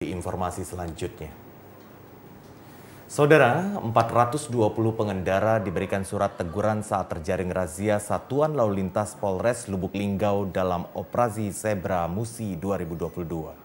Informasi selanjutnya. Saudara, 420 pengendara diberikan surat teguran saat terjaring razia Satuan Lalu Lintas Polres Lubuk Linggau dalam Operasi Zebra Musi 2022.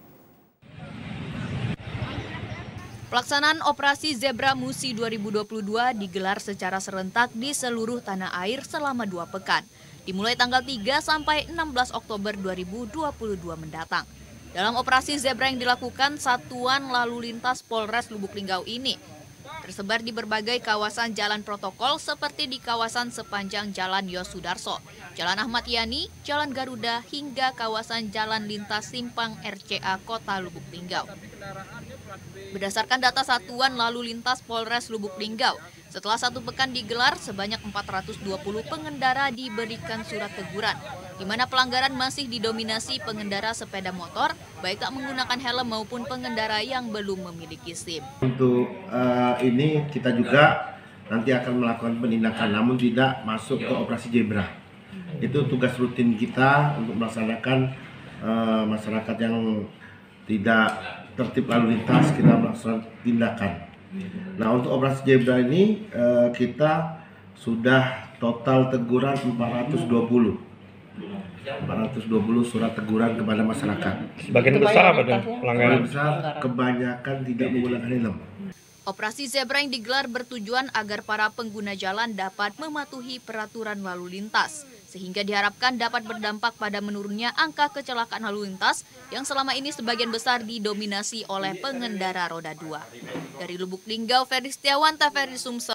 Pelaksanaan Operasi Zebra Musi 2022 digelar secara serentak di seluruh tanah air selama 2 pekan, dimulai tanggal 3 sampai 16 Oktober 2022 mendatang. Dalam operasi Zebra yang dilakukan Satuan Lalu Lintas Polres Lubuk Linggau ini, tersebar di berbagai kawasan jalan protokol seperti di kawasan sepanjang Jalan Yosudarso, Jalan Ahmad Yani, Jalan Garuda, hingga kawasan Jalan Lintas Simpang RCA Kota Lubuk Linggau. Berdasarkan data Satuan Lalu Lintas Polres Lubuk Linggau, setelah 1 pekan digelar, sebanyak 420 pengendara diberikan surat teguran, di mana pelanggaran masih didominasi pengendara sepeda motor, baik tak menggunakan helm maupun pengendara yang belum memiliki SIM. Untuk ini kita juga nanti akan melakukan penindakan, namun tidak masuk ke operasi Zebra. Itu tugas rutin kita untuk melaksanakan masyarakat yang tidak tertib lalu lintas, kita melaksanakan tindakan. Nah, untuk operasi Zebra ini kita sudah total teguran 420 surat teguran kepada masyarakat. Sebagian besar apa tuh pelanggaran? Kebanyakan tidak menggunakan helm. Operasi Zebra yang digelar bertujuan agar para pengguna jalan dapat mematuhi peraturan lalu lintas, sehingga diharapkan dapat berdampak pada menurunnya angka kecelakaan lalu lintas yang selama ini sebagian besar didominasi oleh pengendara roda 2. Dari Lubuk Linggau, Ferry Setiawan, TVRI Sumsel.